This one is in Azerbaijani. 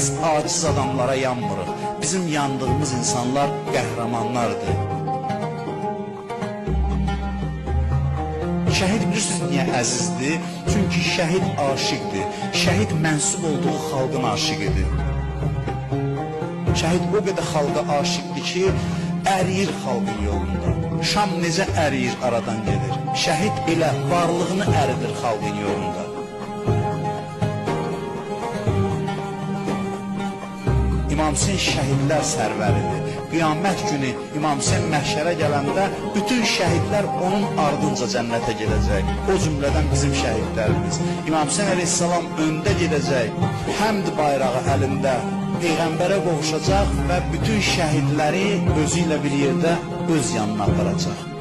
biz aciz adamlara yanmırıq. Bizim yandığımız insanlar qəhrəmanlardır. Şəhid bilirsiniz niyə əzizdir? Çünki şəhid aşiqdir. Şəhid mənsub olduğu xalqın aşiqidir. Şəhid o qədər xalqa aşiqdir ki, əriyir xalqın yolunda. Şam necə əriyir, aradan gedir. Şəhid elə varlığını əridir xalqın yolunda. İmam Hüseyn şəhidlər sərvəridir. Qiyamət günü İmam Hüseyn məhşərə gələndə bütün şəhidlər onun ardınca cənnətə gedəcək. O cümlədən bizim şəhidlərimiz. İmam Hüseyn əleyhissalam öndə gedəcək, həmd bayrağı əlində Peyğəmbərə qovuşacaq və bütün şəhidləri özü ilə bir yerdə öz yanına aparacaq.